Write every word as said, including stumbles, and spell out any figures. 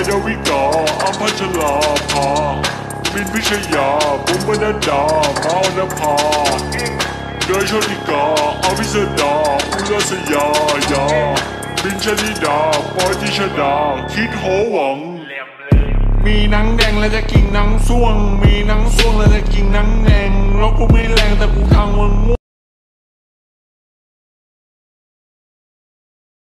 ดาวิกาอัมพัชราภามินพิชยาบุ๋มบรรดามาอนภาเดยชนิกาอภิสดาอุลสยายาบินชนิดาปอยติชดาคิดโหวังมีหนังแดงแล้วจะกินหนังส่วงมีหนังส่วงแล้วจะกินหนังแดงแล้วกูไม่แรงแต่กูทางมึง